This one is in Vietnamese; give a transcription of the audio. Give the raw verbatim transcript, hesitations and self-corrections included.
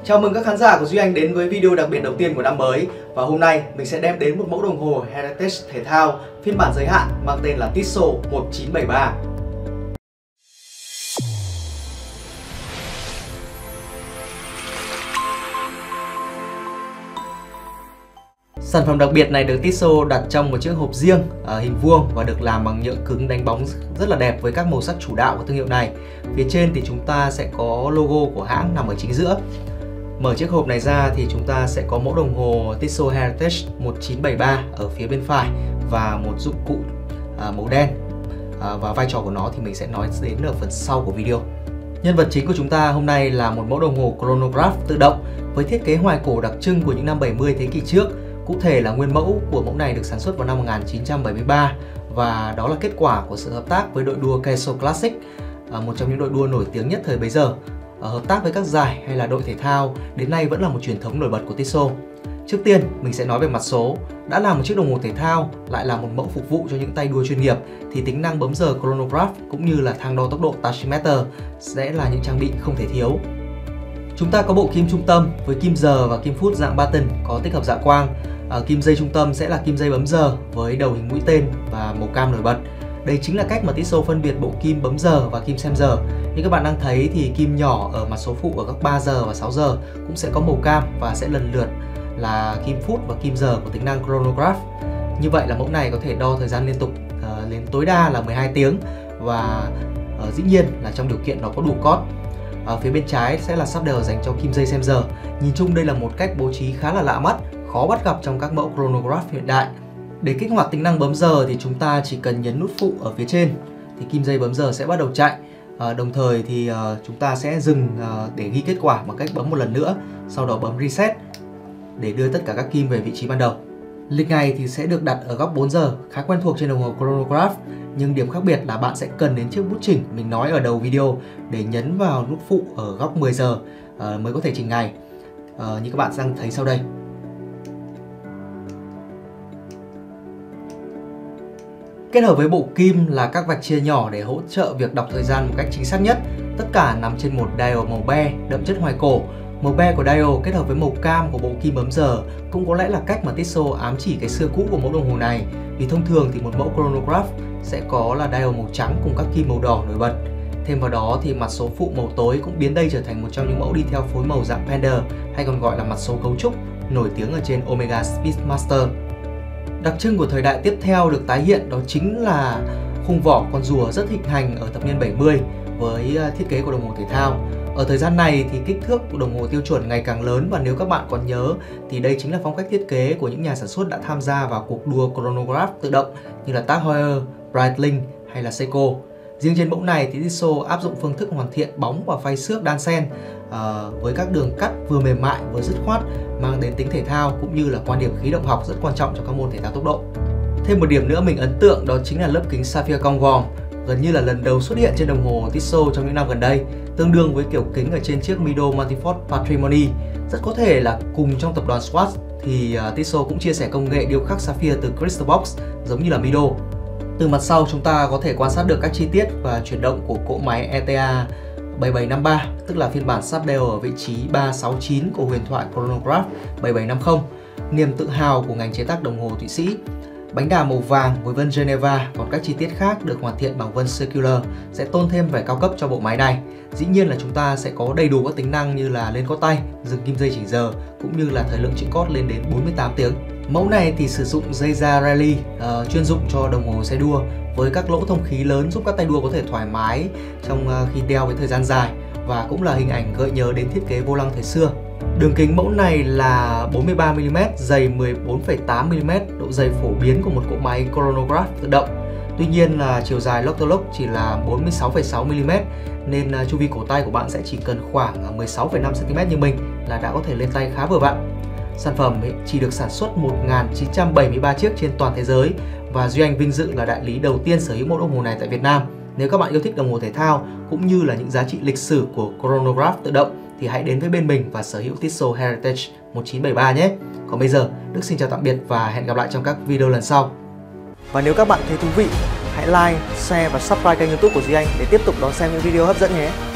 Chào mừng các khán giả của Duy Anh đến với video đặc biệt đầu tiên của năm mới. Và hôm nay mình sẽ đem đến một mẫu đồng hồ Heritage thể thao phiên bản giới hạn mang tên là Tissot một chín bảy ba. Sản phẩm đặc biệt này được Tissot đặt trong một chiếc hộp riêng ở hình vuông và được làm bằng nhựa cứng đánh bóng rất là đẹp với các màu sắc chủ đạo của thương hiệu này. Phía trên thì chúng ta sẽ có logo của hãng nằm ở chính giữa. Mở chiếc hộp này ra thì chúng ta sẽ có mẫu đồng hồ Tissot Heritage một chín bảy ba ở phía bên phải và một dụng cụ à, màu đen. À, và vai trò của nó thì mình sẽ nói đến ở phần sau của video. Nhân vật chính của chúng ta hôm nay là một mẫu đồng hồ chronograph tự động với thiết kế hoài cổ đặc trưng của những năm bảy mươi thế kỷ trước. Cụ thể là nguyên mẫu của mẫu này được sản xuất vào năm một nghìn chín trăm bảy mươi ba và đó là kết quả của sự hợp tác với đội đua Kesso Classic, một trong những đội đua nổi tiếng nhất thời bấy giờ. Hợp tác với các giải hay là đội thể thao đến nay vẫn là một truyền thống nổi bật của Tissot. Trước tiên mình sẽ nói về mặt số. Đã là một chiếc đồng hồ thể thao lại là một mẫu phục vụ cho những tay đua chuyên nghiệp thì tính năng bấm giờ chronograph cũng như là thang đo tốc độ tachymeter sẽ là những trang bị không thể thiếu. Chúng ta có bộ kim trung tâm với kim giờ và kim phút dạng button có tích hợp dạ quang. À, kim dây trung tâm sẽ là kim dây bấm giờ với đầu hình mũi tên và màu cam nổi bật. Đây chính là cách mà Tissot phân biệt bộ kim bấm giờ và kim xem giờ. Như các bạn đang thấy thì kim nhỏ ở mặt số phụ ở các ba giờ và sáu giờ cũng sẽ có màu cam và sẽ lần lượt là kim phút và kim giờ của tính năng chronograph. Như vậy là mẫu này có thể đo thời gian liên tục uh, lên tối đa là mười hai tiếng và uh, dĩ nhiên là trong điều kiện nó có đủ cót. Ở phía bên trái sẽ là sắp đều dành cho kim dây xem giờ. Nhìn chung đây là một cách bố trí khá là lạ mắt, khó bắt gặp trong các mẫu chronograph hiện đại. Để kích hoạt tính năng bấm giờ thì chúng ta chỉ cần nhấn nút phụ ở phía trên thì kim dây bấm giờ sẽ bắt đầu chạy. À, đồng thời thì uh, chúng ta sẽ dừng uh, để ghi kết quả bằng cách bấm một lần nữa, sau đó bấm reset để đưa tất cả các kim về vị trí ban đầu. Lịch ngày thì sẽ được đặt ở góc bốn giờ, khá quen thuộc trên đồng hồ chronograph, nhưng điểm khác biệt là bạn sẽ cần đến chiếc bút chỉnh mình nói ở đầu video để nhấn vào nút phụ ở góc mười giờ uh, mới có thể chỉnh ngày, uh, như các bạn đang thấy sau đây. Kết hợp với bộ kim là các vạch chia nhỏ để hỗ trợ việc đọc thời gian một cách chính xác nhất. Tất cả nằm trên một dial màu be đậm chất hoài cổ. Màu be của dial kết hợp với màu cam của bộ kim bấm giờ cũng có lẽ là cách mà Tissot ám chỉ cái xưa cũ của mẫu đồng hồ này. Vì thông thường thì một mẫu chronograph sẽ có là dial màu trắng cùng các kim màu đỏ nổi bật. Thêm vào đó thì mặt số phụ màu tối cũng biến đây trở thành một trong những mẫu đi theo phối màu dạng Pender hay còn gọi là mặt số cấu trúc nổi tiếng ở trên Omega Speedmaster. Đặc trưng của thời đại tiếp theo được tái hiện đó chính là khung vỏ con rùa rất thịnh hành ở thập niên bảy mươi với thiết kế của đồng hồ thể thao. Ở thời gian này thì kích thước của đồng hồ tiêu chuẩn ngày càng lớn và nếu các bạn còn nhớ thì đây chính là phong cách thiết kế của những nhà sản xuất đã tham gia vào cuộc đua chronograph tự động như là Tag Heuer, Breitling hay là Seiko. Riêng trên mẫu này thì Tissot áp dụng phương thức hoàn thiện bóng và phay xước đan xen uh, với các đường cắt vừa mềm mại vừa dứt khoát, mang đến tính thể thao cũng như là quan điểm khí động học rất quan trọng trong các môn thể thao tốc độ. Thêm một điểm nữa mình ấn tượng đó chính là lớp kính sapphire cong vòm, gần như là lần đầu xuất hiện trên đồng hồ Tissot trong những năm gần đây, tương đương với kiểu kính ở trên chiếc Mido Multifort Patrimony. Rất có thể là cùng trong tập đoàn Swatch thì uh, Tissot cũng chia sẻ công nghệ điêu khắc sapphire từ crystal box giống như là Mido. Từ mặt sau chúng ta có thể quan sát được các chi tiết và chuyển động của cỗ máy E T A bảy bảy năm ba, tức là phiên bản sắp đều ở vị trí ba sáu chín của huyền thoại chronograph bảy bảy năm không, niềm tự hào của ngành chế tác đồng hồ Thụy Sĩ. Bánh đà màu vàng với vân Geneva, còn các chi tiết khác được hoàn thiện bằng vân Circular sẽ tôn thêm vẻ cao cấp cho bộ máy này. Dĩ nhiên là chúng ta sẽ có đầy đủ các tính năng như là lên cót tay, dừng kim dây chỉnh giờ cũng như là thời lượng chỉnh cót lên đến bốn mươi tám tiếng. Mẫu này thì sử dụng dây da Rally uh, chuyên dụng cho đồng hồ xe đua với các lỗ thông khí lớn giúp các tay đua có thể thoải mái trong uh, khi đeo với thời gian dài và cũng là hình ảnh gợi nhớ đến thiết kế vô lăng thời xưa. Đường kính mẫu này là bốn mươi ba mi li mét, dày mười bốn phẩy tám mi li mét, độ dày phổ biến của một cỗ máy chronograph tự động. Tuy nhiên là chiều dài lock to lock chỉ là bốn mươi sáu phẩy sáu mi li mét nên chu vi cổ tay của bạn sẽ chỉ cần khoảng mười sáu phẩy năm xăng ti mét như mình là đã có thể lên tay khá vừa vặn. Sản phẩm chỉ được sản xuất một nghìn chín trăm bảy mươi ba chiếc trên toàn thế giới và Duy Anh vinh dự là đại lý đầu tiên sở hữu mẫu đồng hồ này tại Việt Nam. Nếu các bạn yêu thích đồng hồ thể thao cũng như là những giá trị lịch sử của chronograph tự động thì hãy đến với bên mình và sở hữu Tissot Heritage một chín bảy ba nhé. Còn bây giờ, Đức xin chào tạm biệt và hẹn gặp lại trong các video lần sau. Và nếu các bạn thấy thú vị, hãy like, share và subscribe kênh YouTube của Duy Anh để tiếp tục đón xem những video hấp dẫn nhé.